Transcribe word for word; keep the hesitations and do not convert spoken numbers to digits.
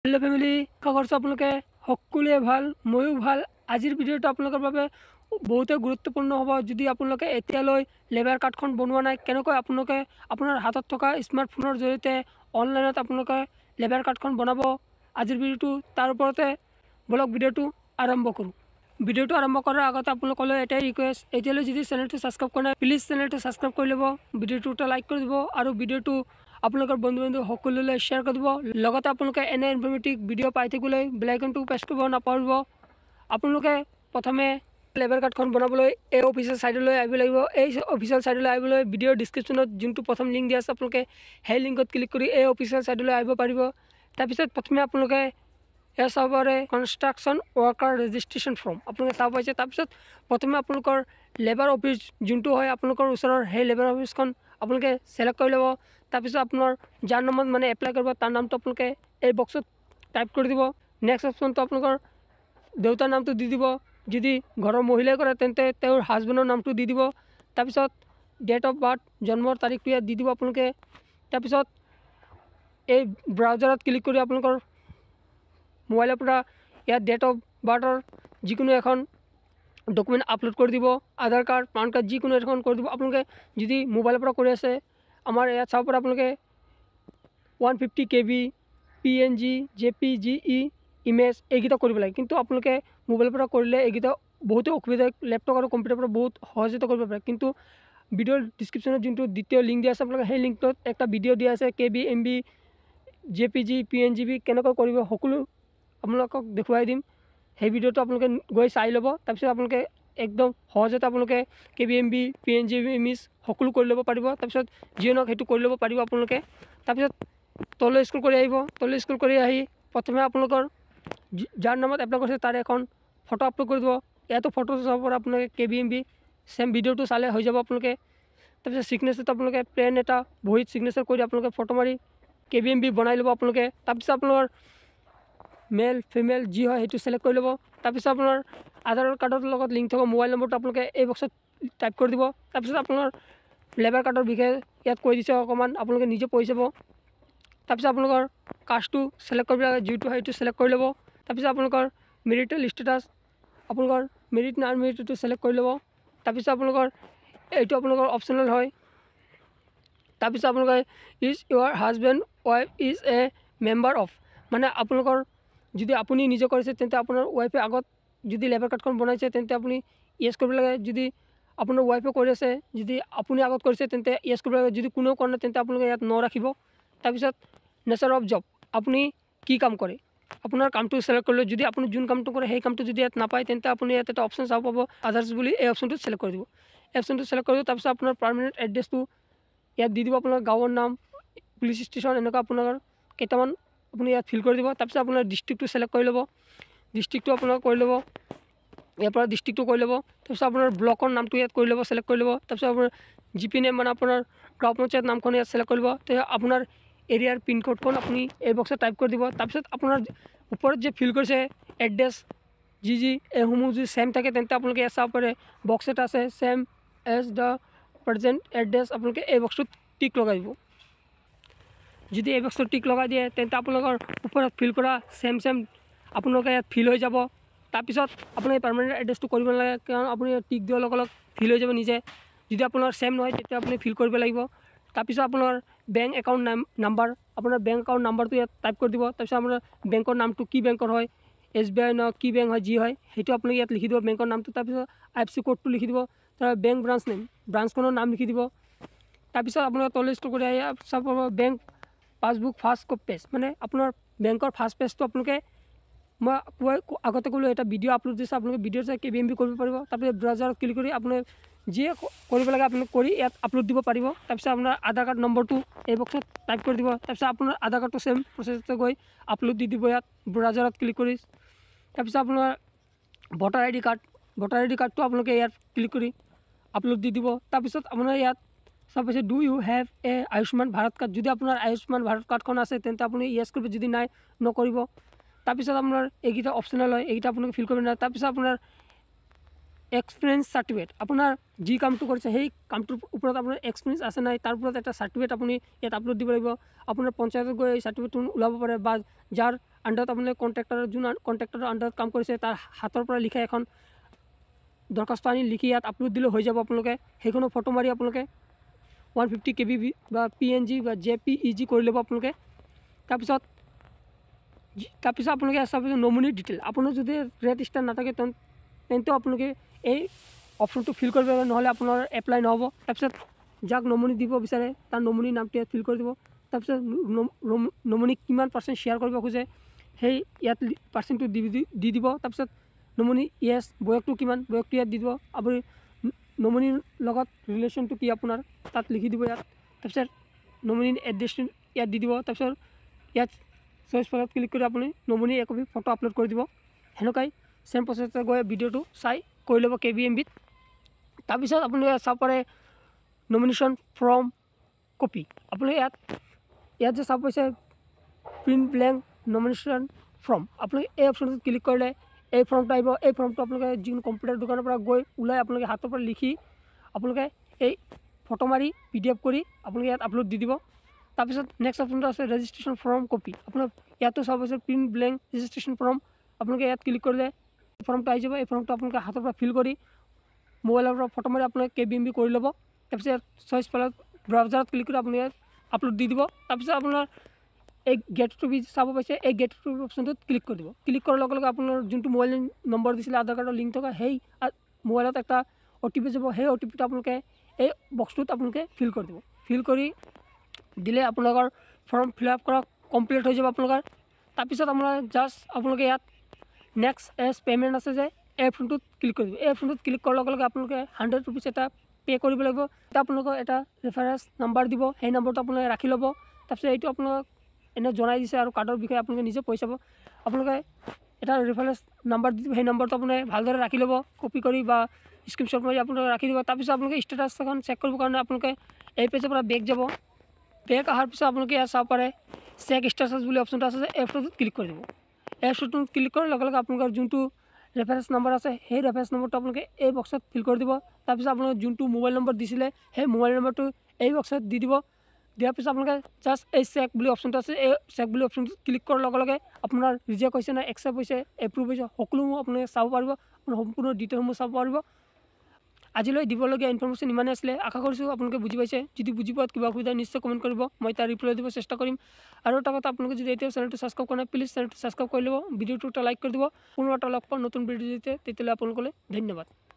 Hello family आशा करছো আপোনালোকে সকলোৱে ভাল ময়ো ভাল। আজিৰ ভিডিঅ'টো আপোনালোকৰ বাবে বহুতে গুৰুত্বপূৰ্ণ হ'ব। যদি আপোনালোকে এতিয়ালৈ লেবাৰ কাৰ্ডখন বনোৱা নাই, কেনেকৈ আপোনালোকে আপোনাৰ হাতত থকা স্মাৰ্টফোনৰ জৰিয়তে অনলাইনত আপোনালোকে লেবাৰ কাৰ্ডখন বনাব, আজিৰ ভিডিঅ'টো তাৰ ওপৰতে বলক ভিডিঅ'টো আৰম্ভ কৰোঁ। ভিডিঅ'টো আৰম্ভ কৰাৰ আগতে আপোনালোকলৈ এটাই ৰিকুৱেষ্ট, এতিয়ালৈ যদি চেনেলটো ছাবস্ক্ৰাইব কৰা নাই প্লিজ চেনেলটো ছাবস্ক্ৰাইব কৰি ল'ব, ভিডিঅ'টো এটা লাইক কৰি দিব আৰু ভিডিঅ'টো আপোনালোকৰ বন্ধু বান্ধৱ সকলোলৈ শ্বেয়াৰ কৰি দিব। লগতে আপোনালোকে এনে ইনফৰ্মেটিভ ভিডিঅ' পাই থাকিবলৈ বেল আইকনটো প্ৰেছ কৰিব নাপাহৰিব। আপোনালোকে প্ৰথমে লেবাৰ কাৰ্ডখন বনাবলৈ এই অফিচিয়েল ছাইটলৈ আহিব লাগিব। এই অফিচিয়েল ছাইটলৈ আহিবলৈ ভিডিঅ'ৰ ডিছক্ৰিপশ্যনত যোনটো প্ৰথম লিংক দিয়া আছে, আপোনালোকে সেই লিংকত ক্লিক কৰি এই অফিচিয়েল ছাইটলৈ আহিব পাৰিব। তাৰপিছত প্ৰথমে আপোনালোকে এয়া চাব পাৰে কনষ্ট্ৰাকশ্যন ৱৰ্কাৰ ৰেজিষ্ট্ৰেশ্যন ফৰ্ম আপোনালোকে চাব পাইছে। তাৰপিছত প্ৰথমে আপোনালোকৰ লেবাৰ অফিচ যোনটো হয় আপোনালোকৰ ওচৰৰ সেই লেবাৰ অফিচখন আপোনালোকে ছিলেক্ট কৰি ল'ব। তাৰপিছত আপোনাৰ যাৰ নামত মানে এপ্লাই কৰিব তাৰ নামটো আপোনালোকে এই বক্সত টাইপ কৰি দিব। নেক্সট অপশ্যনটো আপোনালোকৰ দেউতাৰ নামটো দি দিব, যদি ঘৰৰ মহিলাই কৰে তেন্তে তেওঁৰ হাজবেণ্ডৰ নামটো দি দিব। তাৰপিছত ডেট অফ বাৰ্থ জন্মৰ তাৰিখটো ইয়াত দি দিব আপোনালোকে। তাৰপিছত এই ব্ৰাউজাৰত ক্লিক কৰি আপোনালোকৰ মোবাইলৰ পৰা ইয়াত ডেট অফ বাৰ্থৰ যিকোনো এখন ডকুমেণ্ট আপলোড কৰি দিব, আধাৰ কাৰ্ড পান কাৰ্ড যিকোনো এখন কৰি দিব। আপোনালোকে যদি মোবাইলৰ পৰা কৰি আছে, আমাৰ ইয়াত চাব পাৰে আপোনালোকে one fifty K B P N G J P G E image এইকেইটা কৰিব লাগে। কিন্তু আপোনালোকে মোবাইলৰ পৰা কৰিলে এইকেইটা বহুতো অসুবিধা, লেপটপ আৰু কম্পিউটাৰৰ পৰা বহুত সহজতে কৰিব পাৰে। কিন্তু ভিডিঅ'ৰ ডিছক্ৰিপশ্যনত যোনটো দ্বিতীয় লিংক দিয়া আছে আপোনালোকে সেই লিংকটোত একটা ভিডিঅ' দিয়া আছে, K B M B J P G P N G B কেনেকৈ কৰিব সকলো আপোনালোকক দেখুৱাই দিম। সেই ভিডিঅ'টো আপোনালোকে গৈ চাই ল'ব। তাৰপিছত আপোনালোকে একদম সহজতে আপোনালোকে K B M B P N G B image সকলো কৰি ল'ব পাৰিব। তাৰপিছত যিয়ে নহওক সেইটো কৰি ল'ব পাৰিব আপোনালোকে। তাৰপিছত তললৈ স্ক্ৰল কৰি আহিব, তললৈ স্ক্ৰল কৰি আহি প্ৰথমে আপোনালোকৰ যাৰ নামত এপ্লাই কৰিছে তাৰ এখন ফটো আপলোড কৰি দিব। ইয়াতো ফটো চাব পৰা আপোনালোকে K B M B same ভিডিঅ'টো চালে হৈ যাব আপোনালোকে। তাৰপিছত ছিগনেচাৰটো আপোনালোকে পেন এটা বহীত ছিগনেচাৰ কৰি আপোনালোকে ফটো মাৰি কে বি এম বি বনাই ল'ব আপোনালোকে। তাৰপিছত আপোনালোকৰ মেল ফিমেল যি হয় সেইটো ছিলেক্ট কৰি ল'ব। তাৰপিছত আপোনাৰ আধাৰ কাৰ্ডৰ লগত লিংক থকা মোবাইল নম্বৰটো আপোনালোকে এই বক্সত টাইপ কৰি দিব। তাৰপিছত আপোনাৰ লেবাৰ কাৰ্ডৰ বিষয়ে ইয়াত কৈ দিছে অকণমান, আপোনালোকে নিজে পঢ়ি চাব। তাৰপিছত আপোনালোকৰ কাষ্টটো ছিলেক্ট কৰিব লাগে, যিটো হয় সেইটো ছিলেক্ট কৰি ল'ব। তাৰপিছত আপোনালোকৰ মেৰিটেল ষ্টেটাছ আপোনালোকৰ মেৰিট না আনমেৰিটটো ছিলেক্ট কৰি ল'ব। তাৰপিছত আপোনালোকৰ এইটো আপোনালোকৰ অপশ্যনেল হয়। তাৰপিছত আপোনালোকে is your husband wife is a member of, মানে আপোনালোকৰ যদি আপুনি নিজে কৰিছে তেন্তে আপোনাৰ ৱাইফে আগত যদি লেবাৰ কাৰ্ডখন বনাইছে তেন্তে আপুনি য়েছ কৰিব লাগে। যদি আপোনাৰ ৱাইফে কৰি আছে, যদি আপুনি আগত কৰিছে তেন্তে য়েছ কৰিব লাগে। যদি কোনেও কৰা নাই তেন্তে আপোনালোকে ইয়াত ন ৰাখিব। তাৰপিছত নেচাৰ অফ জব আপুনি কি কাম কৰে আপোনাৰ কামটো ছিলেক্ট কৰিলে, যদি আপুনি যোন কামটো কৰে সেই কামটো যদি ইয়াত নাপায় তেন্তে আপুনি ইয়াত এটা অপশ্যন চাব পাব আদাৰ্ছ বুলি, এই অপশ্যনটো ছিলেক্ট কৰি দিব। এই অপশ্যনটো ছিলেক্ট কৰি দিব। তাৰপিছত আপোনাৰ পাৰ্মানেণ্ট এড্ৰেছটো ইয়াত দি দিব, আপোনাৰ গাঁৱৰ নাম, পুলিচ ষ্টেচন এনেকুৱা আপোনাৰ কেইটামান আপুনি ইয়াত ফিল কৰি দিব। তাৰপিছত আপোনাৰ ডিষ্ট্ৰিক্টটো ছিলেক্ট কৰি ল'ব, ডিষ্ট্ৰিক্টটো আপোনাৰ কৰি ল'ব, ইয়াৰ পৰা ডিষ্ট্ৰিক্টটো কৰি ল'ব। তাৰপিছত আপোনাৰ ব্লকৰ নামটো ইয়াত কৰি ল'ব, ছিলেক্ট কৰি ল'ব। তাৰপিছত আপোনাৰ জি পি নেম মানে আপোনাৰ গাঁও পঞ্চায়ত নামখন ইয়াত ছিলেক্ট কৰি ল'ব। তেতিয়া আপোনাৰ এৰিয়াৰ পিনক'ডখন আপুনি এই বক্সত টাইপ কৰি দিব। তাৰপিছত আপোনাৰ ওপৰত যে ফিল কৰিছে এড্ৰেছ যি যি এইসমূহ যদি ছেম থাকে তেন্তে আপোনালোকে ইয়াত চাব পাৰে বক্স এটা আছে same as the present address, আপোনালোকে এই বক্সটোত টিক লগাই দিব। যদি এই বক্সটোত টিক লগাই দিয়ে তেন্তে আপোনালোকৰ ওপৰত ফিল কৰা ছেম ছেম আপোনালোকে ইয়াত ফিল হৈ যাব। তাৰপিছত আপুনি পাৰ্মানেণ্ট এড্ৰেছটো কৰিব নালাগে, কাৰণ আপুনি টিক দিয়াৰ লগে লগে ফিল হৈ যাব নিজে। যদি আপোনাৰ ছেম নহয় তেতিয়া আপুনি ফিল কৰিব লাগিব। তাৰপিছত আপোনাৰ বেংক একাউণ্ট নাম নাম্বাৰ আপোনাৰ বেংক একাউণ্ট নাম্বাৰটো ইয়াত টাইপ কৰি দিব। তাৰপিছত আপোনাৰ বেংকৰ নামটো কি বেংকৰ হয়, এছ বি আই ন কি বেংক হয় যি হয় সেইটো আপুনি ইয়াত লিখি দিব বেংকৰ নামটো। তাৰপিছত আই এফ চি ক'ডটো লিখি দিব, তাৰ বেংক ব্ৰাঞ্চ নেম ব্ৰাঞ্চখনৰ নাম লিখি দিব। তাৰপিছত আপোনাৰ তললৈ স্ক্ৰল কৰি আহি চাব bank passbook first copy page, মানে আপোনাৰ বেংকৰ ফাৰ্ষ্ট পেজটো আপোনালোকে মই কৈ আগতে ক'লোঁ এটা ভিডিঅ' আপলোড দিছে, আপোনালোকে ভিডিঅ' চাই কে বি এম বি কৰিব পাৰিব। তাৰপিছত ব্ৰাউজাৰত ক্লিক কৰি আপুনি যিয়ে কৰিব লাগে আপুনি কৰি ইয়াত আপলোড দিব পাৰিব। তাৰপিছত আপোনাৰ আধাৰ কাৰ্ড নম্বৰটো এই বক্সত টাইপ কৰি দিব। তাৰপিছত আপোনাৰ আধাৰ কাৰ্ডটো ছেম প্ৰচেছতে গৈ আপলোড দি দিব ইয়াত ব্ৰাউজাৰত ক্লিক কৰি। তাৰপিছত আপোনাৰ voter I D card voter I D কাৰ্ডটো আপোনালোকে ইয়াত ক্লিক কৰি আপলোড দি দিব। তাৰপিছত আপোনাৰ ইয়াত চাব পাইছে do you have a Ayushman Bharat card, যদি আপোনাৰ আয়ুষ্মান ভাৰত কাৰ্ডখন আছে তেন্তে আপুনি য়েছ কৰিব, যদি নাই নকৰিব। তাৰপিছত আপোনাৰ এইকেইটা অপশ্যনেল হয়, এইকেইটা আপোনালোকে ফিল কৰিব নাই। তাৰপিছত আপোনাৰ এক্সপিৰিয়েঞ্চ চাৰ্টিফিকেট, আপোনাৰ যি কামটো কৰিছে সেই কামটোৰ ওপৰত আপোনাৰ এক্সপিৰিয়েঞ্চ আছে নাই তাৰ ওপৰত এটা চাৰ্টিফিকেট আপুনি ইয়াত আপলোড দিব লাগিব। আপোনাৰ পঞ্চায়তত গৈ এই চাৰ্টিফিকেটটো ওলাব পাৰে, বা যাৰ আণ্ডাৰত আপোনালোকে কণ্ট্ৰেক্টৰৰ যোন কণ্ট্ৰেক্টৰৰ আণ্ডাৰত কাম কৰিছে তাৰ হাতৰ পৰা লিখা এখন দৰখাস্ত আনি লিখি ইয়াত আপলোড দিলে হৈ যাব। আপোনালোকে সেইখনো ফটো মাৰি আপোনালোকে one fifty K B B বা পি এন জি বা জে পি ই জি কৰি ল'ব আপোনালোকে। তাৰপিছত তাৰপিছত আপোনালোকে চাব নমিনি ডিটেইল আপোনাৰ যদি ৰেড ষ্টাৰ নাথাকে তেন্তেও আপোনালোকে এই অপশ্যনটো ফিল কৰিব লাগিব, নহ'লে আপোনাৰ এপ্লাই নহ'ব। তাৰপিছত যাক নমিনি দিব বিচাৰে তাৰ নমিনি নামটো ইয়াত ফিল কৰি দিব। তাৰপিছত নমিনি কিমান পাৰ্চেণ্ট শ্বেয়াৰ কৰিব খোজে সেই ইয়াত পাৰ্চেণ্টটো দি দি দিব। তাৰপিছত নমিনি য়েছ বয়সটো কিমান বয়সটো ইয়াত দি দিব। আপুনি নমিনিৰ লগত ৰিলেশ্যনটো কি আপোনাৰ তাত লিখি দিব ইয়াত। তাৰপিছত নমিনি এড্ৰেছটো ইয়াত দি দিব। তাৰপিছত ইয়াত চইচ ফলত ক্লিক কৰি আপুনি নমিনি একপি ফটো আপলোড কৰি দিব। সেনেকুৱাই চেম প্ৰচেছত গৈ ভিডিঅ'টো চাই কৰি ল'ব কে বি এম বিত। তাৰপিছত আপুনি চাব পাৰে নমিনেশ্যন ফৰ্ম কপি। আপুনি ইয়াত ইয়াত যে চাব পাইছে প্ৰিণ্ট ব্লেংক নমিনেশ্যন ফৰ্ম, আপুনি এই অপশ্যনটোত ক্লিক কৰিলে এই ফৰ্মটো আহিব। এই ফৰ্মটো আপোনালোকে যিকোনো কম্পিউটাৰ দোকানৰ পৰা গৈ ওলাই আপোনালোকে হাতৰ পৰা লিখি আপোনালোকে এই ফটো মাৰি পি ডি এফ কৰি আপোনালোকে ইয়াত আপলোড দি দিব। তাৰপিছত নেক্সট অপশ্যনটো আছে ৰেজিষ্ট্ৰেশ্যন ফৰ্ম কপি। আপোনাৰ ইয়াতো চাব পাইছে প্ৰিণ্ট ব্লেংক ৰেজিষ্ট্ৰেশ্যন ফৰ্ম, আপোনালোকে ইয়াত ক্লিক কৰিলে এই ফৰ্মটো আহি যাব। এই ফৰ্মটো আপোনালোকে হাতৰ পৰা ফিল কৰি মোবাইলৰ পৰা ফটো মাৰি আপোনালোকে কে বি এম বি কৰি ল'ব। তাৰপিছত ইয়াত চইচ ফলত ব্ৰাউজাৰত ক্লিক কৰি আপুনি ইয়াত আপলোড দি দিব। তাৰপিছত আপোনাৰ এই গেট টু বি চাব পাইছে এই গেট টু বি অপশ্যনটোত ক্লিক কৰি দিব। ক্লিক কৰাৰ লগে লগে আপোনাৰ যোনটো মোবাইল নম্বৰ দিছিলে আধাৰ কাৰ্ডৰ লিংক থকা সেই মোবাইলত এটা অ' টি পি যাব। সেই অ' টি পিটো আপোনালোকে এই বক্সটোত আপোনালোকে ফিল কৰি দিব। ফিল কৰি দিলে আপোনালোকৰ ফৰ্ম ফিল আপ কৰা কমপ্লিট হৈ যাব আপোনালোকৰ। তাৰপিছত আপোনাৰ জাষ্ট আপোনালোকে ইয়াত নেক্সট এজ পে'মেণ্ট আছে যে এই অপশ্যনটোত ক্লিক কৰি দিব। এই অপশ্যনটোত ক্লিক কৰাৰ লগে লগে আপোনালোকে হাণ্ড্ৰেড ৰুপিজ এটা পে' কৰিব লাগিব। এতিয়া আপোনালোকক এটা ৰেফাৰেঞ্চ নাম্বাৰ দিব, সেই নম্বৰটো আপোনালোকে ৰাখি ল'ব। তাৰপিছত এইটো আপোনালোক এনে জনাই দিছে আৰু কাৰ্ডৰ বিষয়ে আপোনালোকে নিজে পইচা পাব। আপোনালোকে এটা ৰেফাৰেঞ্চ নাম্বাৰ দি দিব, সেই নম্বৰটো আপোনালোকে ভালদৰে ৰাখি ল'ব, কপি কৰি বা স্ক্ৰীনশ্বট মাৰি আপোনালোকে ৰাখি দিব। তাৰপিছত আপোনালোকে ষ্টেটাছ এখন চেক কৰিবৰ কাৰণে আপোনালোকে এই পেজৰ পৰা বেক যাব। বেক অহাৰ পিছত আপোনালোকে ইয়াত চাব পাৰে চেক ষ্টেটাছ বুলি অপশ্যনটো আছে যে এই অপশ্যনটোত ক্লিক কৰি দিব। এই অপশ্যনটোত ক্লিক কৰাৰ লগে লগে আপোনালোকৰ যোনটো ৰেফাৰেঞ্চ নম্বৰ আছে সেই ৰেফাৰেঞ্চ নম্বৰটো আপোনালোকে এই বক্সত ফিল কৰি দিব। তাৰপিছত আপোনালোকে যোনটো মোবাইল নম্বৰ দিছিলে সেই মোবাইল নম্বৰটো এই বক্সত দি দিব। দিয়াৰ পিছত আপোনালোকে জাষ্ট এই চেক বুলি অপশ্যনটো আছে এই চেক বুলি অপশ্যনটো ক্লিক কৰাৰ লগে লগে আপোনাৰ ৰিজেক্ট হৈছে নে একচেপ্ট হৈছে এপ্ৰুভ হৈছে সকলোবোৰ আপোনালোকে চাব পাৰিব, আপোনাৰ সম্পূৰ্ণ ডিটেইলসমূহ চাব পাৰিব। আজিলৈ দিবলগীয়া ইনফৰমেশ্যন ইমানেই আছিলে। আশা কৰিছোঁ আপোনালোকে বুজি পাইছে। যদি বুজি পোৱাত কিবা অসুবিধা নিশ্চয় কমেণ্ট কৰিব, মই তাৰ ৰিপ্লাই দিব চেষ্টা কৰিম। আৰু এটা কথা আপোনালোকে যদি এতিয়াও চেনেলটো ছাবস্ক্ৰাইব কৰা নাই প্লিজ চেনেলটো ছাবস্ক্ৰাইব কৰি ল'ব, ভিডিঅ'টো এটা লাইক কৰি দিব। পুনৰ এটা লগ পাম নতুন ভিডিঅ' দিতে, তেতিয়াহ'লে আপোনালোকলৈ ধন্যবাদ।